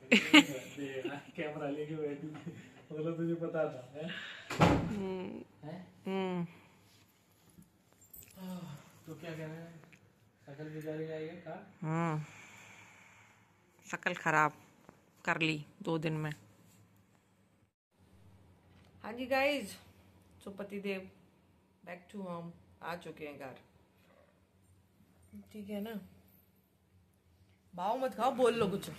Camera लेके बैठी थी, मतलब तुझे पता था है? तो क्या कह रहे हैं, शकल बिगाड़ी जाएगी का? शक्ल खराब कर ली 2 दिन में। हाँ जी गाइज, तो पतिदेव बैक टू होम आ चुके हैं घर। ठीक है ना, भाव मत खाओ, बोल लो कुछ।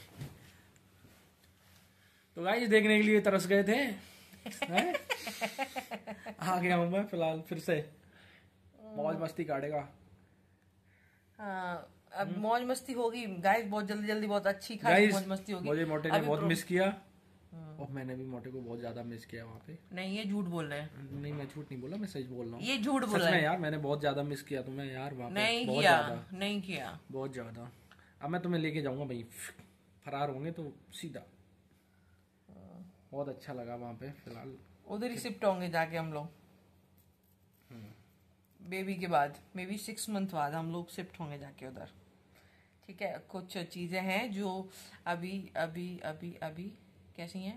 तो गाइस देखने के लिए तरस गए थे हैं? आ गया हूँ मैं फिलहाल फिर से, मौज मस्ती काटेगा। हाँ, अब मौज मस्ती होगी गाइस, बहुत जल्दी जल्दी, बहुत अच्छी खासी मौज मस्ती होगी। मुझे मोटे ने बहुत मिस किया और मैंने भी मोटे को बहुत ज्यादा मिस किया वहाँ पे। नहीं, ये झूठ बोल रहे हैं। नहीं, मैं झूठ नहीं बोला, मैं सच बोल रहा हूँ। ये झूठ बोल सच रहे में हैं यार, मैंने बहुत ज्यादा मिस किया तुम्हें यार वहाँ पे। नहीं बहुत किया, ज्यादा, नहीं किया। बहुत ज्यादा। अब मैं तुम्हें लेके जाऊंगा भाई, फरार होंगे तो सीधा। बहुत अच्छा लगा वहाँ पे फिलहाल। उधर ही शिफ्ट होंगे जाके हम लोग, बेबी के बाद, मे बी 6 मंथ बाद हम लोग शिफ्ट होंगे जाके उधर। ठीक है, कुछ चीजें हैं जो अभी अभी अभी अभी कैसी हैं,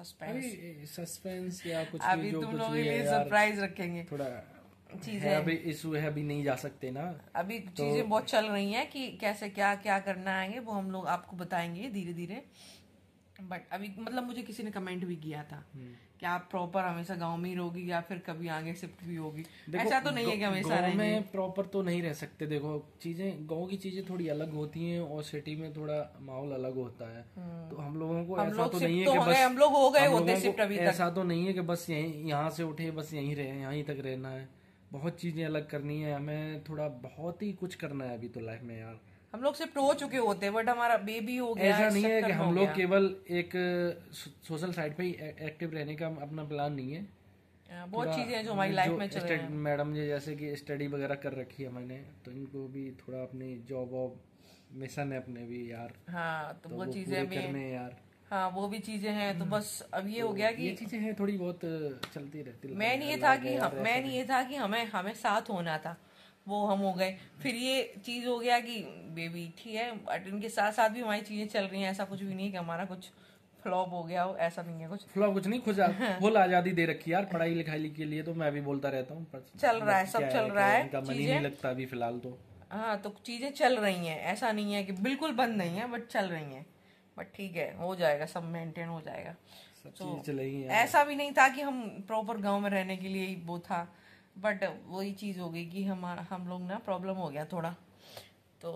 सस्पेंस या कुछ अभी भी, जो तुम कुछ लोगों भी के है लिए यार, सरप्राइज रखेंगे। थोड़ा चीजें है, अभी इशू है, अभी नहीं जा सकते ना। अभी चीजें बहुत चल रही हैं कि कैसे क्या क्या करना है, वो हम लोग आपको बताएंगे धीरे धीरे। बट अभी मतलब मुझे किसी ने कमेंट भी किया था कि आप प्रॉपर हमेशा गांव में ही रहोगी या फिर कभी आगे शिफ्ट भी होगी। ऐसा तो नहीं है कि हमेशा गांव रहेंगे। में प्रॉपर तो नहीं रह सकते। देखो चीजें, गांव की चीजें थोड़ी अलग होती हैं और सिटी में थोड़ा माहौल अलग होता है। तो हम लोगों को ऐसा तो नहीं है कि बस हम लोग हो गए होते शिफ्ट अभी तक। ऐसा तो नहीं है कि बस यहीं यहाँ से उठे बस यहीं रहे, यहीं तक रहना है। बहुत चीजें अलग करनी है हमें, थोड़ा बहुत ही कुछ करना है अभी तो लाइफ में यार। हम लोग शिफ्ट हो चुके होते, बट हमारा बेबी हो गया। ऐसा नहीं है कि हम लोग केवल एक सोशल साइड पे ही एक्टिव रहने का अपना प्लान नहीं है। बहुत चीजें हैं जो हमारी लाइफ में चल रही हैं। मैडम जी जैसे कि स्टडी वगैरह कर रखी है मैंने, तो इनको भी थोड़ा अपनी जॉब वॉब मिशन है अपने भी यार। हाँ, तो वो चीजें पूरे करने हैं यार। हाँ, वो भी चीजें हैं। तो बस अब ये हो गया कि ये चीजें हैं, थोड़ी बहुत चलती रहती। मैं नहीं ये था कि हमें हमें साथ होना था, वो हम हो गए। फिर ये चीज हो गया कि बेबी ठीक है, बट इनके साथ साथ भी हमारी चीजें चल रही हैं। ऐसा कुछ भी नहीं है कि हमारा कुछ फ्लॉप हो गया हो, ऐसा नहीं है कुछ। फ्लॉप कुछ नहीं, फुल आजादी दे रखी यार पढ़ाई लिखाई के लिए। तो मैं भी बोलता रहता हूँ, चल रहा है, सब चल रहा है, मन ही नहीं लगता अभी फिलहाल तो। हाँ, तो चीजें चल रही हैं, ऐसा नहीं है कि बिल्कुल बंद नहीं है, बट चल रही हैं। बट ठीक है, हो जाएगा, सब मेंटेन हो जाएगा। तो चलेगी। ऐसा भी नहीं था कि हम प्रॉपर गांव में रहने के लिए ही वो था, बट वही चीज हो गई कि हम लोग ना प्रॉब्लम हो गया थोड़ा। तो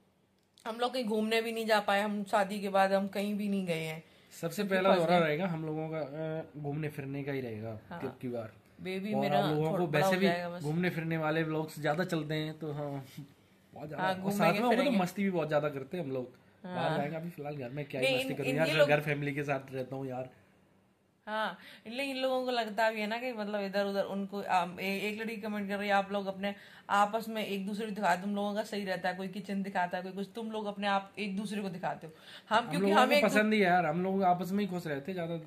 हम लोग कहीं घूमने भी नहीं जा पाए। हम शादी के बाद हम कहीं भी नहीं गए हैं। सबसे पहला दौरा रहेगा हम लोगों का घूमने फिरने का ही रहेगा की बार। बेबी और मेरा आप लोगों को वैसे भी घूमने फिरने वाले लोग ज्यादा चलते हैं, तो हाँ बहुत ज्यादा। और साथ में तो मस्ती भी बहुत ज्यादा करते हैं हम लोग। बाहर जाएंगे अभी फिलहाल, घर में क्या ही मस्ती करूँ यार, घर फैमिली के साथ रहता हूँ यार। हाँ, इन लोगों को लगता भी है ना कि मतलब इधर उधर उनको एक लड़की कमेंट कर रही है, आप लोग अपने आपस में एक दूसरे को दिखाते, तुम लोगों का सही रहता है, कोई किचन दिखाता है, कोई कुछ, तुम लोग अपने आप एक दूसरे को दिखाते हो। क्योंकि हमें पसंद ही है यार, हम लोग आपस में ही खुश रहते ज्यादा।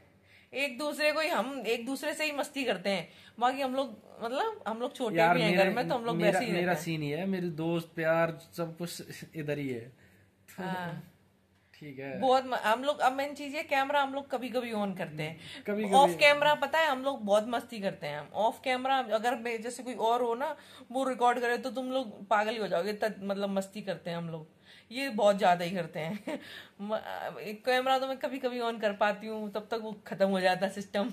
एक दूसरे को ही, हम एक दूसरे से ही मस्ती करते हैं। बाकी हम लोग मतलब हम लोग छोटे भी हैं घर में, तो हम लोग वैसे ही रहते हैं। मेरा सीन ही है, मेरे दोस्त प्यार सब कुछ इधर ही है। ठीक है, बहुत हम लोग, अब मेन चीज है कैमरा हम लोग कभी कभी ऑन करते हैं, कभी ऑफ कैमरा पता है हम लोग बहुत मस्ती करते हैं। हम ऑफ कैमरा अगर जैसे कोई और हो ना, वो रिकॉर्ड करे तो तुम लोग पागल ही हो जाओगे, मतलब मस्ती करते हैं हम लोग, ये बहुत ज्यादा ही करते हैं। कैमरा तो मैं कभी कभी ऑन कर पाती हूँ, तब तक वो खत्म हो जाता सिस्टम।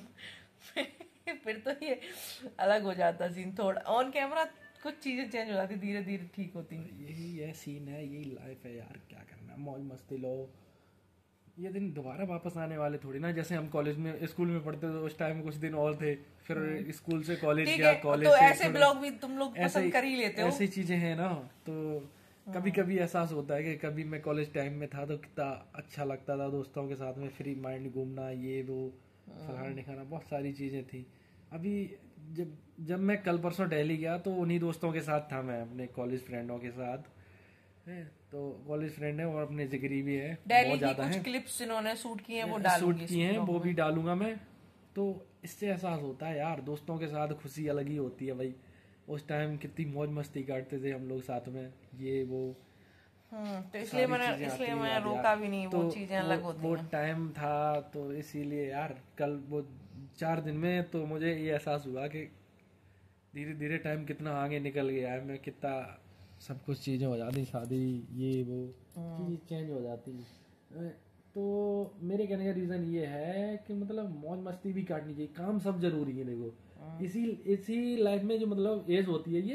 फिर तो ये अलग हो जाता सीन। थोड़ा ऑन कैमरा कुछ चीजें चेंज हो जाती, धीरे धीरे ठीक होती। यही सीन है, यही लाइफ है यार, क्या करना, मौज मस्ती लो। ये दिन दोबारा वापस आने वाले थोड़ी ना। जैसे हम कॉलेज में स्कूल में पढ़ते थे उस टाइम कुछ दिन और थे, फिर स्कूल से कॉलेज गया, कॉलेज तो से ऐसे ब्लॉग भी तुम लोग पसंद कर ही लेते हो। ऐसी चीजें हैं ना। तो कभी कभी एहसास होता है कि कभी मैं कॉलेज टाइम में था तो कितना अच्छा लगता था, दोस्तों के साथ में फ्री माइंड घूमना, ये वो फलाना दिखाना, बहुत सारी चीजें थी। अभी जब मैं कल परसों दिल्ली गया तो उन्हीं दोस्तों के साथ था, मैं अपने कॉलेज फ्रेंडों के साथ है। तो कॉलेज फ्रेंड है और अपने जिगरी भी है, बहुत ज्यादा है। क्लिप्स इन्होंने शूट की हैं, वो डालूंगी, शूट की हैं, वो भी डालूंगा मैं। तो इससे एहसास होता है यार, दोस्तों के साथ खुशी अलग ही होती है भाई। उस टाइम कितनी मौज मस्ती करते थे हम लोग साथ में, ये वो तो सारी चीजें आती इसलिए हैं मैं याद रोका यार। भी नहीं, तो वो चीजें अलग होती वो हैं। टाइम था, तो इसीलिए यार कल वो 4 दिन में तो मुझे ये एहसास हुआ कि धीरे धीरे टाइम कितना आगे निकल गया है, मैं कितना सब कुछ चीज़ें हो जाती, शादी ये वो चीज़ चेंज हो जाती। तो मेरे कहने का रीज़न ये है कि मतलब मौज मस्ती भी काटनी चाहिए, काम सब जरूरी है देखो। इसी इसी लाइफ में जो मतलब एज होती है ये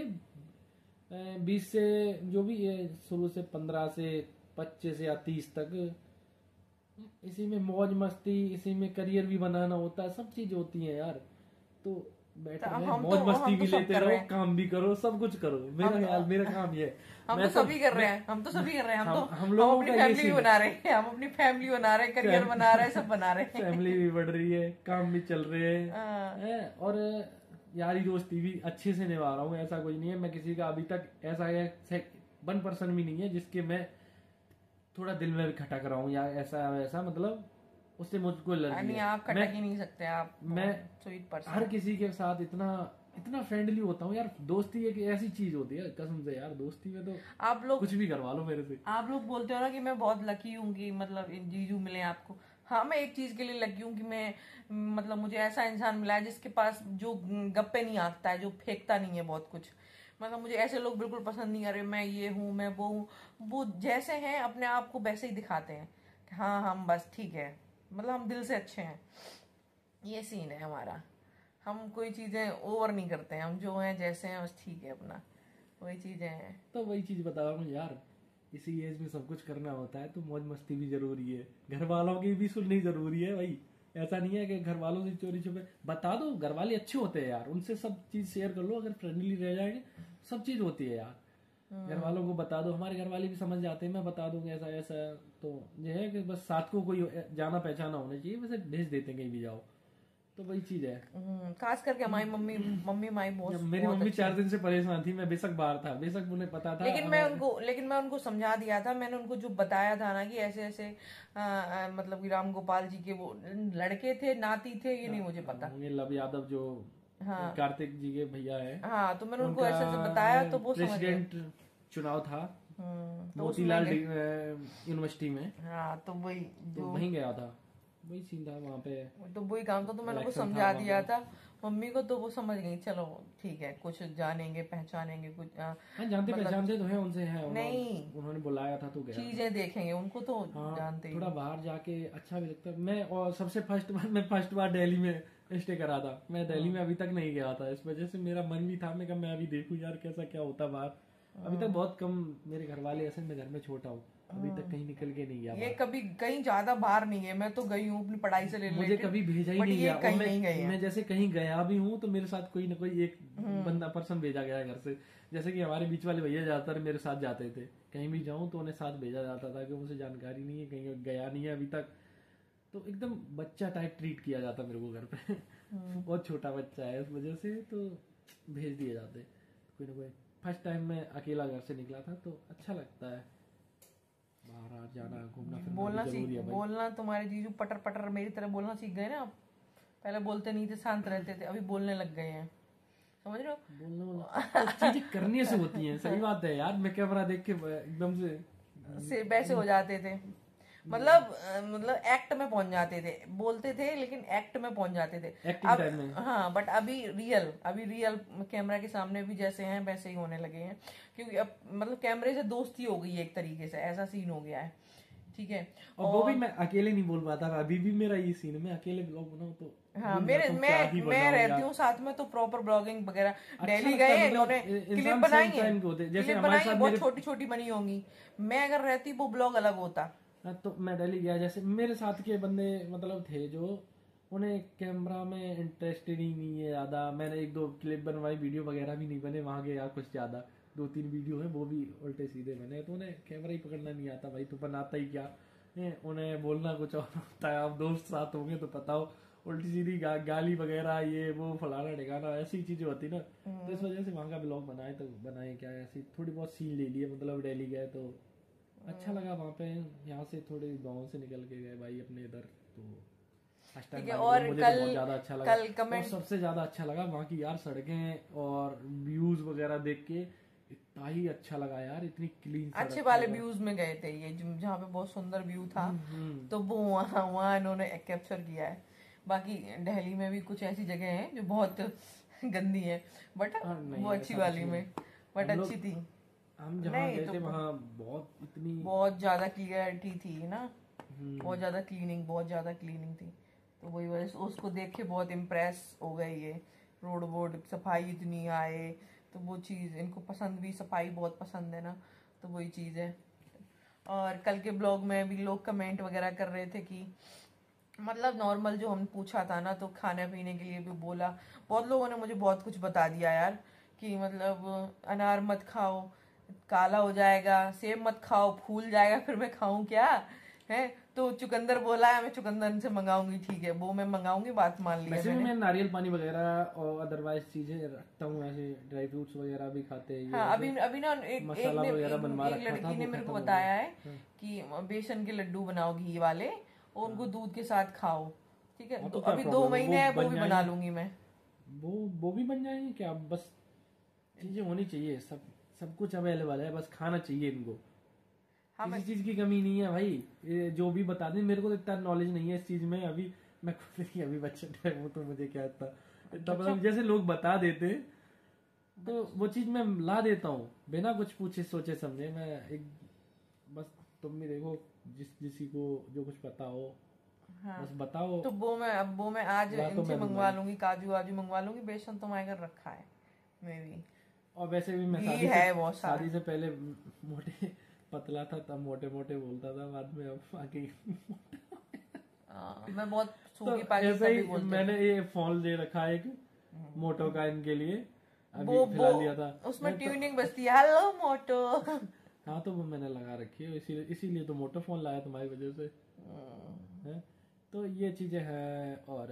20 से जो भी ये शुरू से 15 से 25 या 30 तक, इसी में मौज मस्ती, इसी में करियर भी बनाना होता है, सब चीज होती है यार। तो बेटर है मौज मस्ती भी लेते रहो, काम भी करो, सब कुछ करो। मेरा ख्याल, मेरा काम ये है। हम तो सभी कर रहे हैं, हम तो सभी कर रहे हैं, हम लोगों अपनी का ये फैमिली भी सीन बना रहे हैं, हम अपनी फैमिली बना रहे हैं, करियर बना रहे हैं, सब बना रहे हैं। फैमिली भी बढ़ रही है, काम भी चल रहे हैं, और यारी दोस्ती भी अच्छे से निभा रहा हूँ। ऐसा कुछ नहीं है, मैं किसी का अभी तक ऐसा 1% भी नहीं है जिसके मैं थोड़ा दिल में भी खटक रहा हूँ या ऐसा वैसा, मतलब उससे मुझको एलर्जी नहीं, है। आप खटक ही नहीं सकते, आप मैं स्वीट पर्सन। हर किसी के साथ इतना इतना फ्रेंडली होता हूँ यार। दोस्ती एक ऐसी चीज होती है कसम से यार, दोस्ती में तो आप लोग कुछ भी करवा लो मेरे से। आप लोग बोलते हो ना कि मैं बहुत लकी हूँ कि मतलब जीजू मिले आपको। हाँ, मैं एक चीज के लिए लकी हूँ कि मैं मतलब मुझे ऐसा इंसान मिला है जिसके पास जो गप्पे नहीं आंकता है, जो फेंकता नहीं है बहुत कुछ। मतलब मुझे ऐसे लोग बिल्कुल पसंद नहीं आ रहे, मैं ये हूँ, मैं वो हूँ। वो जैसे हैं अपने आप को वैसे ही दिखाते हैं कि हाँ हम बस ठीक है, मतलब हम दिल से अच्छे हैं। ये सीन है हमारा, हम कोई चीजें ओवर नहीं करते हैं, हम जो हैं जैसे हैं बस ठीक है अपना, वही चीजें हैं। तो वही चीज बता रहा हूँ यार, इसी एज में सब कुछ करना होता है, तो मौज मस्ती भी जरूरी है, घर वालों की भी सुननी जरूरी है भाई। ऐसा नहीं है कि घर वालों से चोरी छुपे बता दो, घर वाले अच्छे होते हैं यार, उनसे सब चीज शेयर कर लो, अगर फ्रेंडली रह जाएंगे सब चीज होती है यार। घर वालों को बता दो, हमारे घर वाले भी समझ जाते हैं, मैं बता दूंगा ऐसा ऐसा। तो यह है कि बस साथ को कोई जाना पहचाना होना चाहिए, वैसे भेज देते हैं कहीं भी जाओ, तो वही चीज है। खास करके हमारी मम्मी हमारी बहुत मेरी मम्मी 4 दिन से परेशान थी, मैं बेशक बाहर था, बेशक उन्हें पता था, लेकिन मैं उनको समझा दिया था, मैंने उनको जो बताया था ना कि ऐसे ऐसे मतलब कि राम गोपाल जी के वो लड़के थे, नाती थे, ये नहीं मुझे पता। ये लव यादव जो कार्तिक जी के भैया है, हाँ, तो मैंने उनको ऐसे ऐसे बताया तो वो समझ गए। प्रेसिडेंट चुनाव था तो मोतीलाल यूनिवर्सिटी में, हाँ, तो वही तो वहीं गया था, वही सीन था वहाँ पे। तो वही काम था, तो मैंने उनको समझा दिया था मम्मी को, तो वो समझ गई, चलो ठीक है, कुछ जानेंगे पहचानेंगे कुछ। हाँ, जानते पहचानते तो है उनसे, है नहीं, उन्होंने बुलाया था तो गया। चीजें देखेंगे उनको तो जानते ही। थोड़ा बाहर जाके अच्छा भी लगता है। मैं और सबसे फर्स्ट बार दिल्ली में स्टे करा था, मैं दिल्ली में अभी तक नहीं गया था, इस वजह से मेरा मन भी था, मैं कहा मैं अभी देखूं यार कैसा क्या होता बाहर। अभी तक बहुत कम मेरे घर वाले, ऐसे मैं घर में छोटा हूँ, अभी तक कहीं निकल के नहीं गया। ये कभी कहीं ज्यादा बाहर नहीं है, मैं तो गई हूँ अपनी पढ़ाई से रिलेटेड, मुझे कभी भेजा ही नहीं गया, कहीं नहीं गई है। मैं जैसे कहीं गया भी हूँ तो मेरे साथ कोई ना कोई एक बंदा पर्सन भेजा गया घर से। जैसे कि हमारे बीच वाले भैया ज्यादातर मेरे साथ जाते थे, कहीं भी जाऊं तो उन्हें साथ भेजा जाता था कि मुझे जानकारी नहीं है, कहीं गया नहीं है अभी तक, तो एकदम बच्चा टाइप ट्रीट किया जाता मेरे को घर पे। बहुत छोटा बच्चा है, इस वजह से तो भेज दिए जाते कोई ना कोई। फर्स्ट टाइम मैं अकेला घर से निकला था तो अच्छा लगता है, बाहर जाना घूमना फिरना जरूरी है भाई। बोलना तुम्हारे जीजू पटर पटर मेरी तरह बोलना सीख गए ना आप, पहले बोलते नहीं थे, शांत रहते थे, अभी बोलने लग गए हैं, समझ रहे हो? बोलना चीजें करने से होती हैं, सही बात है यार। मैं कैमरा देख के एकदम से वैसे हो जाते थे, मतलब एक्ट में पहुंच जाते थे, बोलते थे लेकिन एक्ट में पहुंच जाते थे एक्टिंग टाइम में। हाँ, बट अभी रियल कैमरा के सामने भी जैसे हैं वैसे ही होने लगे हैं, क्योंकि अब मतलब कैमरे से दोस्ती हो गई है एक तरीके से, ऐसा सीन हो गया है, ठीक है। और वो भी मैं अकेले नहीं बोल पाता, अभी भी मेरा ये सीन है, मैं अकेले ब्लॉग बनाऊं तो हाँ, मैं रहती हूँ साथ में, तो प्रॉपर ब्लॉगिंग वगैरह। दिल्ली गए इन्होंने, क्लिप बनाई है, बहुत छोटी छोटी बनी होंगी, मैं अगर रहती वो ब्लॉग अलग होता। तो मैं दिल्ली गया, जैसे मेरे साथ के बंदे मतलब थे जो उन्हें कैमरा में इंटरेस्ट ही नहीं है ज्यादा। मैंने 1-2 क्लिप बनवाई, वीडियो वगैरह भी नहीं बने वहां गया कुछ ज्यादा, 2-3 वीडियो है वो भी उल्टे सीधे मैंने, तो उन्हें कैमरा ही पकड़ना नहीं आता भाई, तो बनाता ही क्या है, उन्हें बोलना कुछ और होता है। आप दोस्त साथ होंगे तो पता हो, उल्टी सीधी गाली वगैरह ये वो फलाना ठिकाना ऐसी चीजें होती ना, तो इस वजह से वहां का ब्लॉग बनाए, तो बनाए क्या ऐसी थोड़ी बहुत सीन ले लिए, मतलब दिल्ली गए तो अच्छा लगा वहाँ पे। यहाँ से थोड़े गाँव से निकल के गए भाई अपने इधर, तो ठीक है। और मुझे कल तो बहुत ज्यादा अच्छा लगा, कमेंट और सबसे ज्यादा अच्छा लगा वहाँ की यार सड़कें और व्यूज वगैरह देख के, कितना ही अच्छा लगा यार, इतनी क्लीन अच्छे वाले व्यूज में गए थे ये, जहाँ पे बहुत सुंदर व्यू था, तो वो वहाँ इन्होंने कैप्चर किया है। बाकी दिल्ली में भी कुछ ऐसी जगह हैं जो बहुत गंदी है, बट वो अच्छी वाली में, बट अच्छी थी। हम जहाँ गए थे वहाँ बहुत ज्यादा क्लियरिटी थी ना, बहुत ज्यादा क्लीनिंग थी, तो वही वजह से उसको देख के बहुत इम्प्रेस हो गए ये। रोड सफाई इतनी आए, तो वो चीज़ इनको पसंद भी, सफाई बहुत पसंद है ना, तो वही चीज़ है। और कल के ब्लॉग में भी लोग कमेंट वगैरह कर रहे थे कि मतलब नॉर्मल जो हम पूछा था ना, तो खाने पीने के लिए भी बोला, बहुत लोगों ने मुझे बहुत कुछ बता दिया यार, कि मतलब अनार मत खाओ, काला हो जाएगा, सेब मत खाओ, फूल जाएगा, फिर मैं खाऊं क्या है। तो चुकंदर बोला है, मैं चुकंदर से मंगाऊंगी, ठीक है वो मैं मंगाऊंगी, बात मान लिया वैसे मैं नारियल पानी वगैरह और अदरवाइज चीजें रखता हूँ, ऐसे ड्राई फ्रूट्स वगैरह भी खाते हैं। हाँ, अभी ना एक लड़की ने मेरे को बताया है कि बेसन के लड्डू बनाओ घी वाले, और उनको दूध के साथ खाओ, ठीक है। तो अभी 2 महीने है, वो भी बना लूंगी मैं। वो भी बन जाएंगे क्या, बस चीजें होनी चाहिए, सब कुछ अवेलेबल है, बस खाना चाहिए इनको। किसी चीज की कमी नहीं है भाई, ये जो भी बता दें, मेरे को तो इतना नॉलेज नहीं है इस चीज में, अभी मैं खुद ही अभी बच्चा है, वो तो मुझे क्या इतना मतलब जैसे लोग बता देते तो वो चीज मैं ला देता हूँ बिना कुछ पूछे सोचे समझे। मैं एक बस तुम भी देखो, जिसी को जो कुछ पता हो, हाँ, बस बताओ। तो वो मैं आज इनसे मंगवा लूंगी, काजू वाजू मंगवा लूंगी, बेसन तो मैं रखा है मैं भी। और वैसे भी मैं शादी से पहले मोटे पतला था, तब मोटे मोटे बोलता था, बाद में अब आके मैं बहुत सूखी तो मैंने ये फोन ले रखा है एक मोटो का इनके लिए, अभी फिलहाल लिया था उसमें ट्यूनिंग बजती है, हेलो मोटो। हाँ, तो वो मैंने लगा रखी है, इसीलिए तो मोटो फोन लाया तुम्हारी वजह से है। तो ये चीजें हैं, और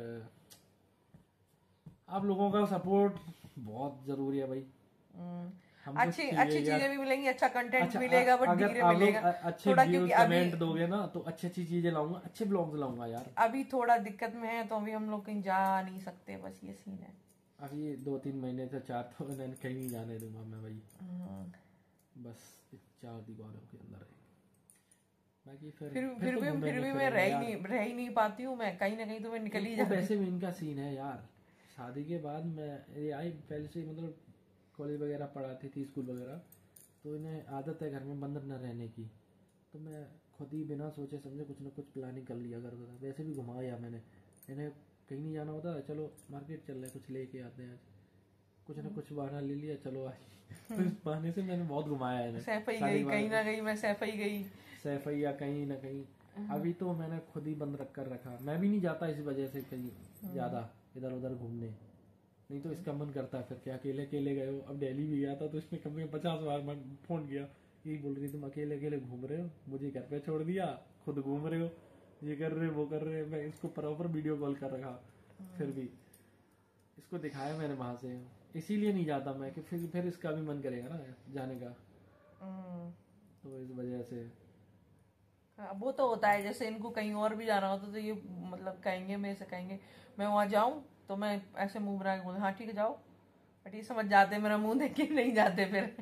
आप लोगों का सपोर्ट बहुत जरूरी है भाई। अच्छी चीजें भी मिलेंगी, अच्छा कंटेंट मिलेगा, बट धीरे मिलेगा। अच्छे व्यूज कमेंट दोगे ना तो अच्छी चीजें लाऊंगा, अच्छे ब्लॉग्स लाऊंगा यार। अभी थोड़ा दिक्कत में है, तो अभी हम लोग कहीं जा नहीं सकते, बस ये सीन है। अभी 2-3 महीने से 4 तो कहीं नहीं जाने दूंगा मैं भाई, बस 4 दीवारों के अंदर है। बाकी फिर भी मैं रह ही नहीं पाती हूँ, मैं कहीं ना कहीं तो मैं निकल ही जाती हूँ। वैसे भी इनका सीन है यार, शादी के बाद मैं आई पहले से मतलब कॉलेज वगैरह पढ़ाती थी, स्कूल वगैरह, तो इन्हें आदत है घर में बंद न रहने की, तो मैं खुद ही बिना सोचे समझे कुछ ना कुछ प्लानिंग कर लिया करता था। वैसे भी घुमाया मैंने, इन्हें कहीं नहीं जाना होता, चलो मार्केट चल रहे कुछ लेके आते हैं, कुछ ना कुछ बहाना ले लिया, चलो आज। तो इस बहाने से मैंने बहुत घुमाया है, सैफई गई कहीं ना कहीं, मैं सैफई गई, सैफई या कहीं ना कहीं। अभी तो मैंने खुद ही बंद कर रखा, मैं भी नहीं जाता इस वजह से कहीं ज्यादा इधर उधर घूमने, नहीं तो इसका मन करता है फिर क्या, अकेले गए हो। अब दिल्ली भी गया था तो इसने कम से कम 50 बार फोन किया, यही बोल रही तुम अकेले घूम रहे हो, मुझे घर पे छोड़ दिया, खुद घूम रहे हो, ये कर रहे वो कर रहे। मैं इसको प्रॉपर वीडियो कॉल कर रखा, फिर भी इसको दिखाया मैंने वहां से, इसीलिए नहीं जाता मैं कि फिर इसका भी मन करेगा ना जाने का, तो इस वजह से। वो तो होता है, जैसे इनको कहीं और भी जाना होता तो ये मतलब कहेंगे, मेरे से कहेंगे मैं वहां जाऊं, तो मैं ऐसे मुंह बना के बोलूँ हाँ ठीक है जाओ, बट ये समझ जाते, मेरा मुंह देख के नहीं जाते, फिर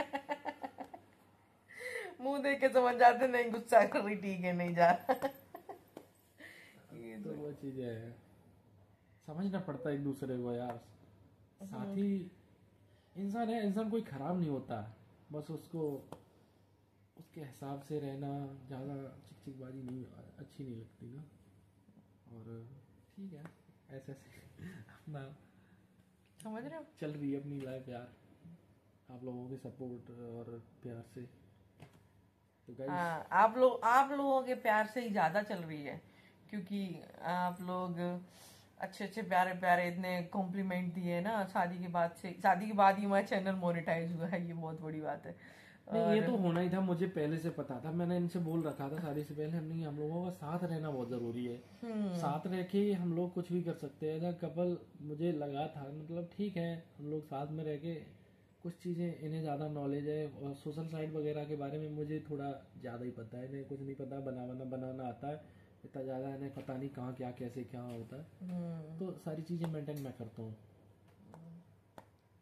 मुंह देख के समझ जाते, नहीं गुस्सा कर रही, ठीक है नहीं जा। तो वो चीज है, समझना पड़ता है एक दूसरे को यार, साथी इंसान है, इंसान कोई खराब नहीं होता, बस उसको उसके हिसाब से रहना, ज़्यादा चिकचिकबाजी नहीं अच्छी नहीं लगती ना। और ठीक है, ऐसे अपना समझ रहे हो, चल रही है अपनी लाइफ यार, आप लोगों के सपोर्ट और प्यार से। तो हाँ, आप लोगों के प्यार से ही ज़्यादा चल रही है, क्योंकि आप लोग अच्छे प्यारे प्यारे इतने कॉम्प्लीमेंट दिए ना, शादी के बाद ही हमारा चैनल मोनेटाइज हुआ है, ये बहुत बड़ी बात है। नहीं, ये तो होना ही था, मुझे पहले से पता था, मैंने इनसे बोल रखा था शादी से पहले, हम लोगों का साथ रहना बहुत जरूरी है, साथ रह के हम लोग कुछ भी कर सकते हैं एज अ कपल। मुझे लगा था मतलब ठीक है, हम लोग साथ में रह के कुछ चीज़ें, इन्हें ज़्यादा नॉलेज है और सोशल साइट वगैरह के बारे में मुझे थोड़ा ज़्यादा ही पता है, इन्हें कुछ नहीं पता, बनाना आता है इतना ज़्यादा, इन्हें पता नहीं कहाँ क्या कैसे क्या होता है, तो सारी चीज़ें मेंटेन मैं करता हूँ।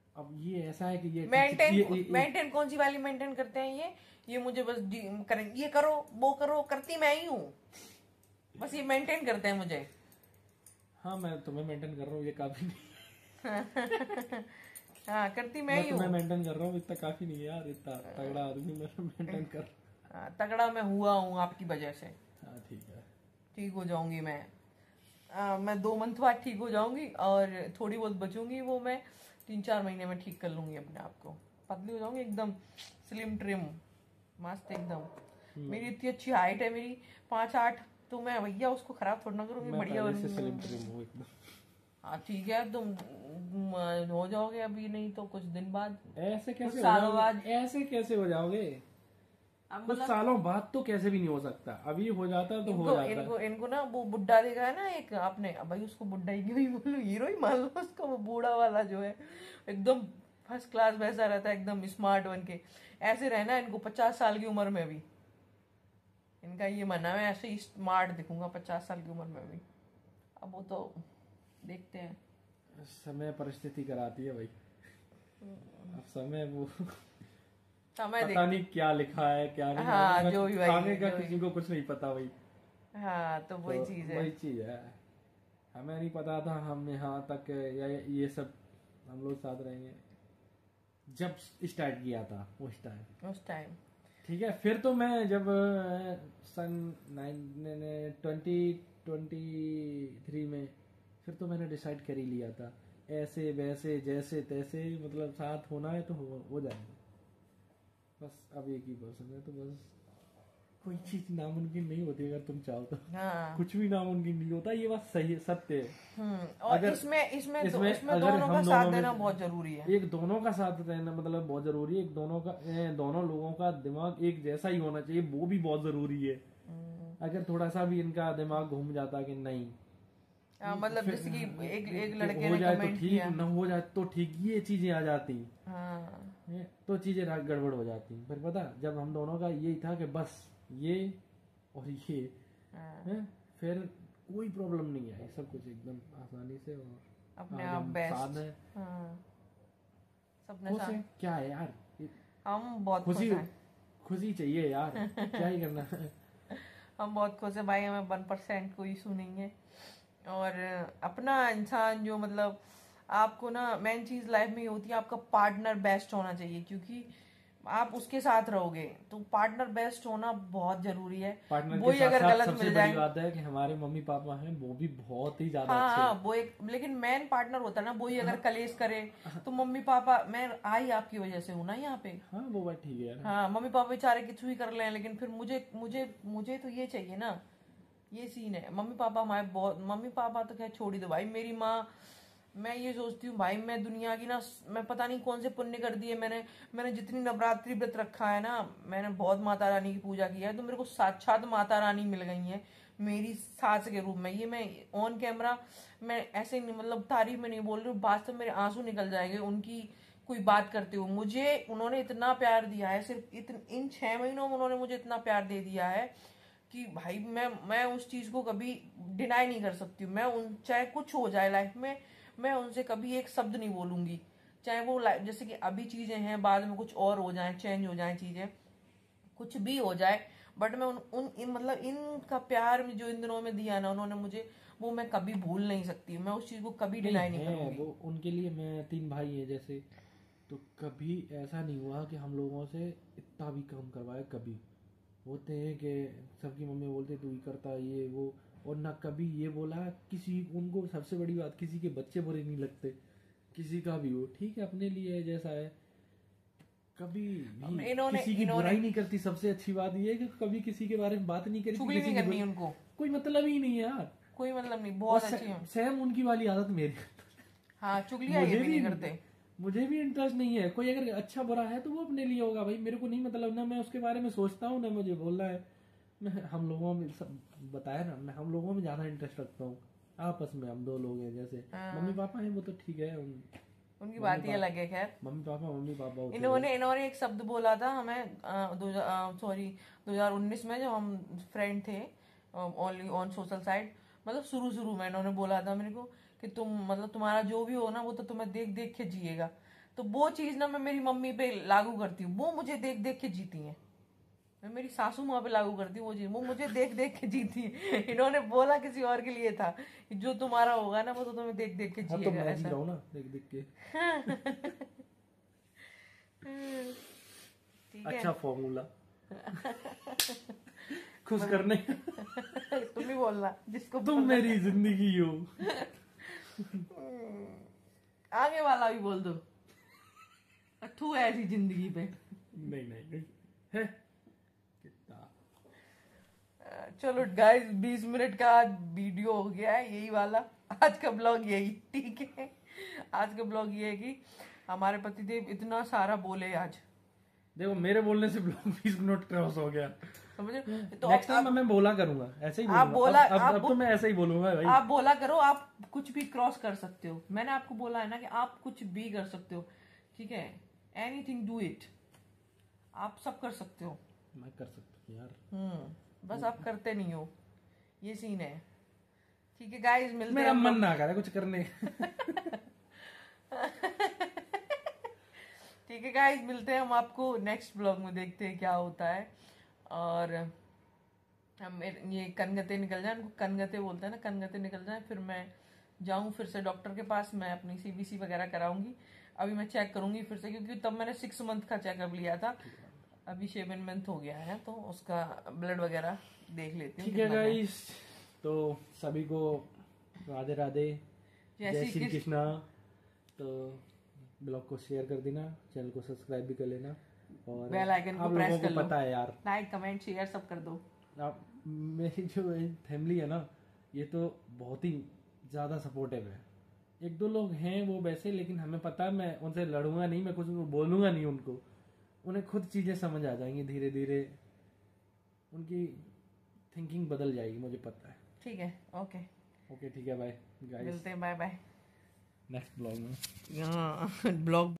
अब ये ऐसा है कि ये मेंटेन कौन सी वाली मेंटेन करते हैं ये मुझे बस करें, ये करो वो करो, करती मैं ही हूँ, बस ये मेंटेन करते हैं मुझे। हाँ मैं तुम्हें मेंटेन कर रहा हूँ, ये काफी नहीं। हाँ करती मैं ही हूँ। मैं मेंटेन कर रहा हूँ, इतना काफी नहीं है यार, इतना तगड़ा आदमी मैं मेंटेन कर। तगड़ा मैं हुआ हूँ आपकी वजह से। हाँ ठीक है, ठीक हो जाऊंगी मैं 2 मंथ बाद ठीक हो जाऊंगी, और थोड़ी बहुत बचूंगी वो मैं 3-4 महीने में ठीक कर लूंगी अपने आप को, पतली हो जाऊंगी एकदम, स्लिम ट्रिम मस्त एकदम। मेरी इतनी अच्छी हाइट है मेरी 5'8", तो मैं भैया उसको खराब थोड़ा ना करूंगी, बढ़िया एकदम। हाँ ठीक है, तुम हो जाओगे अभी नहीं तो कुछ दिन बाद, ऐसे कैसे कुछ सालों बाद। ऐसे कैसे हो जाओगे? कुछ सालों बाद तो कैसे भी नहीं हो सकता, अभी हो जाता है तो हो जाता है। इनको ना वो बुड्ढा देखा है ना एक आपने, भाई उसको बुड्ढा ही क्यों ही बोलूं, हीरो ही मान लो उसको, वो बूढ़ा वाला जो है एकदम फर्स्ट क्लास वैसा रहता है, एकदम स्मार्ट बन के। ऐसे रहना इनको 50 साल की उम्र में भी, इनका ये मानना है ऐसे ही स्मार्ट दिखूंगा 50 साल की उम्र में भी। अब वो तो देखते हैं, समय परिस्थिति कराती है भाई। अब समय वो पता नहीं क्या लिखा है क्या नहीं। हाँ जो भी भाई, आगे का किसी को कुछ नहीं पता भाई। हाँ तो वही चीज है, वही चीज है। हमें नहीं पता था हम यहाँ तक या ये सब हम लोग साथ रहेंगे जब स्टार्ट किया था उस टाइम। ठीक है, फिर तो मैं जब सन 2023 में फिर तो मैंने डिसाइड कर ही लिया था, ऐसे वैसे जैसे तैसे मतलब साथ होना है तो हो जाएगा। बस अब एक ही पर्सन है तो बस कोई चीज नामुमकिन नहीं होती अगर तुम चाहो तो। हाँ। कुछ भी नामुमकिन नहीं होता, ये बात सही सत्य है। और अगर इसमें दोनों का साथ देना बहुत जरूरी है। एक दोनों का साथ देना मतलब बहुत जरूरी है। एक दोनों लोगों का दिमाग एक जैसा ही होना चाहिए, वो भी बहुत जरूरी है। अगर थोड़ा सा भी इनका दिमाग घूम जाता कि नहीं मतलब जैसे कि एक लड़के हो ने जाए कमेंट तो ठीक, किया, न हो जाए तो ठीक, ये चीजें आ जाती। हाँ। तो चीजें गड़बड़ हो जाती। फिर पता जब हम दोनों का यही था कि बस ये और ये है, फिर कोई प्रॉब्लम नहीं आई, सब कुछ एकदम आसानी से और अपने आप बेस्ट है। सबने साथ क्या है यार, हम बहुत खुशी चाहिए यार। क्या ही करना है। हम बहुत खुश है भाई, हमें 1% कोई इशू नहीं है। और अपना इंसान जो मतलब आपको ना मेन चीज लाइफ में ये होती है, आपका पार्टनर बेस्ट होना चाहिए, क्योंकि आप उसके साथ रहोगे तो पार्टनर बेस्ट होना बहुत जरूरी है। वो ही अगर गलत मिल जाए, बात है कि हमारे मम्मी पापा हैं वो भी बहुत ही ज्यादा अच्छे हैं। वो एक लेकिन मेन पार्टनर होता है ना, वो ही अगर कलेश करे तो मम्मी पापा, मैं आई आपकी वजह से हूँ ना यहाँ पे। हाँ वो बात ठीक है। हाँ मम्मी पापा बेचारे कुछ भी कर ले, लेकिन फिर मुझे तो ये चाहिए ना, ये सीन है। मम्मी पापा हमारे बहुत, मम्मी पापा तो क्या छोड़ ही दो भाई, मेरी माँ, मैं ये सोचती हूँ भाई मैं दुनिया की ना, मैं पता नहीं कौन से पुण्य कर दिए मैंने जितनी नवरात्रि व्रत रखा है ना, मैंने बहुत माता रानी की पूजा की है, तो मेरे को साक्षात माता रानी मिल गई है मेरी सास के रूप में। ये मैं ऑन कैमरा मैं ऐसे नहीं मतलब तारीफ में नहीं बोल रही हूँ, वास्तव मेरे आंसू निकल जाएंगे उनकी कोई बात करते हुए। मुझे उन्होंने इतना प्यार दिया है, सिर्फ इन 6 महीनों में उन्होंने मुझे इतना प्यार दे दिया है कि भाई मैं उस चीज को कभी डिनाई नहीं कर सकती हूँ। मैं उन चाहे कुछ हो जाए लाइफ में, मैं उनसे कभी एक शब्द नहीं बोलूंगी, चाहे वो जैसे कि अभी चीजें हैं, बाद में कुछ और हो जाए, चेंज हो जाए चीजें, कुछ भी हो जाए, बट मैं मतलब इनका प्यार जो इन दिनों में दिया ना उन्होंने मुझे, वो मैं कभी भूल नहीं सकती। मैं उस चीज को कभी डिनाई नहीं करूंगी। वो उनके लिए मैं 3 भाई हैं जैसे, तो कभी ऐसा नहीं हुआ कि हम लोगों से इतना भी काम करवाए। कभी होते हैं कि सबकी मम्मी बोलते तू ही करता ये वो, और ना कभी ये बोला किसी, उनको सबसे बड़ी बात किसी के बच्चे बुरे नहीं लगते, किसी का भी हो ठीक है अपने लिए जैसा है, कभी भी किसी की बुराई नहीं करती। सबसे अच्छी बात ये है कि कभी किसी के बारे में बात नहीं करी, चुगली नहीं करनी उनको, कोई मतलब ही नहीं है यार, कोई मतलब नहीं। बहुत अच्छी है सेम उनकी वाली आदत मेरी। हाँ चुगलियां ये भी नहीं करते। मुझे भी इंटरेस्ट नहीं है, कोई अगर अच्छा बुरा है तो वो अपने लिए होगा भाई, मेरे को नहीं मतलब, ना मैं उसके बारे में सोचता हूँ ना मुझे बोलना है। मैं हम लोगों में बताया ना, मैं हम लोगों में ज्यादा इंटरेस्ट रखता हूँ, आपस में हम 2 लोग हैं जैसे। मम्मी पापा हैं वो तो ठीक है, उनकी बात ही अलग है। खैर मम्मी पापा इन्होंने एक शब्द बोला था हमें 2019 में, जब हम फ्रेंड थे ओनली ऑन सोशल साइट, मतलब शुरू में इन्होंने बोला था मेरे को कि तुम मतलब तुम्हारा जो भी हो ना वो तो तुम्हें देख देख के जिएगा। तो वो चीज ना मैं मेरी मम्मी पे लागू करती हूँ, वो मुझे देख देख के जीती है। मैं मेरी सासू माँ पे लागू करती हूँ वो चीज, वो मुझे देख देख के जीती है। इन्होंने बोला किसी और के लिए था कि जो तुम्हारा होगा ना वो तो तुम्हें देख देख के हाँ, तो जिएगा मैं जी ऐसा। रहा हूँ ना देख देख के। ठीक है। अच्छा फॉर्मूला खुश करने का। तुम ही बोलना जिसको तुम मेरी जिंदगी हो। आगे वाला भी बोल दो, अथू है ऐसी जिंदगी पे। नहीं नहीं नहीं है कितना। चलो गाइस 20 मिनट का आज वीडियो हो गया है, यही वाला आज का ब्लॉग यही। ठीक है, आज का ब्लॉग ये है कि हमारे पतिदेव इतना सारा बोले आज। देखो मेरे बोलने से ब्लॉग 20 मिनट क्रॉस हो गया, समझे? तो नेक्स्ट टाइम मैं बोला करूंगा ऐसे ही आप बोलूंगा। बोला अब तो मैं ऐसे ही बोलूंगा भाई। आप बोला करो, आप कुछ भी क्रॉस कर सकते हो। मैंने आपको बोला है ना कि आप कुछ भी कर सकते हो, ठीक है? एनीथिंग डू इट, आप सब कर सकते हो। मैं कर सकता हूँ यार। बस आप करते नहीं हो, ये सीन है। ठीक है गाइस, मिलते मेरा हैं मन ना करे कुछ करने। ठीक है गाइस, मिलते हैं हम आपको नेक्स्ट ब्लॉग में, देखते हैं क्या होता है। और हम ये कनगते निकल जाए, उनको कनगते बोलते हैं ना, कनगते निकल जाए, फिर मैं जाऊं फिर से डॉक्टर के पास, मैं अपनी सीबीसी वगैरह कराऊंगी। अभी मैं चेक करूंगी फिर से, क्योंकि तब मैंने 6 मंथ का चेकअप लिया था, अभी 7 मंथ हो गया है, तो उसका ब्लड वगैरह देख लेती हूँ। ठीक है गाइस, तो सभी को राधे राधे, जय श्री कृष्णा। तो ब्लॉग को शेयर कर देना, चैनल को सब्सक्राइब भी कर लेना, और बेल आइकन को आप प्रेस लोगों कर को लो। पता है यार, लाइक कमेंट शेयर सब कर दो। आप मेरी जो फैमिली है ना, ये तो बहुत ही ज़्यादा सपोर्टिव है। 1-2 लोग हैं वो वैसे, लेकिन हमें पता है मैं उनसे लड़ूंगा नहीं, मैं कुछ बोलूंगा नहीं उनको, उन्हें खुद चीज़ें समझ आ जाएंगी, धीरे धीरे उनकी थिंकिंग बदल जाएगी, मुझे पता है। ठीक है, ओके ओके ठीक है, बाय गाइस, मिलते हैं, बाय बाय नेक्स्ट ब्लॉग में। यहाँ ब्लॉग